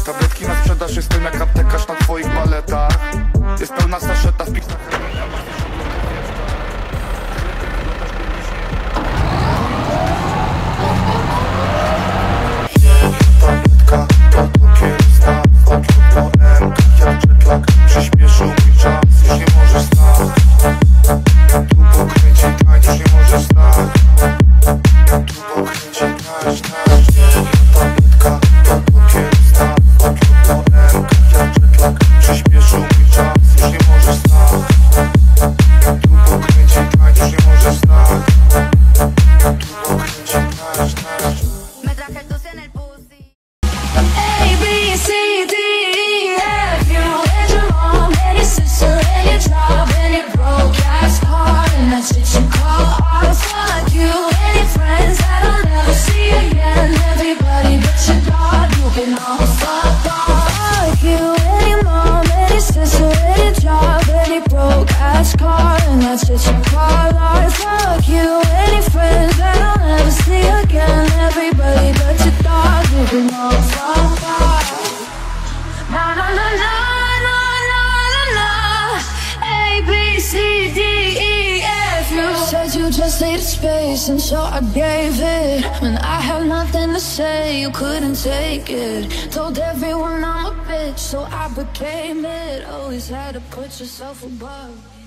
Tabletki na sprzedaż, jestem jak aptekarz na twoich baletach. Jest pełna saszeta w pisach. Tabletka, to kierusta, oczu po rękach jak jetlag. Przyspieszył mój czas, już nie możesz stać. Tu pokręci tańcz, już nie możesz stać. Tu pokręci tańcz, tańcz. Tabletka, to kierusta, oczu po rękach jak jetlag. Przyspieszył mój czas, już nie możesz stać. Tu pokręci tańcz, już nie możesz stać. Tu pokręci tańcz, tańcz. A, B, C, D, E, F, you and your mom and your sister and your job and your broke ass car and that shit you call art. Fuck you and your friends that I'll never see again. Everybody but your dog, you can all fuck off. Fuck you and your mom and your sister and your job and your broke ass car and that shit you call art. Fuck you and your friends that I'll never see again. Everybody but your dog, you can all fuck off. Na na na na na na na na. A, B, C, D, E, F. You said you just needed space, and so I gave it. When I had nothing to say, you couldn't take it. Told everyone I'm a bitch, so I became it. Always had to put yourself above.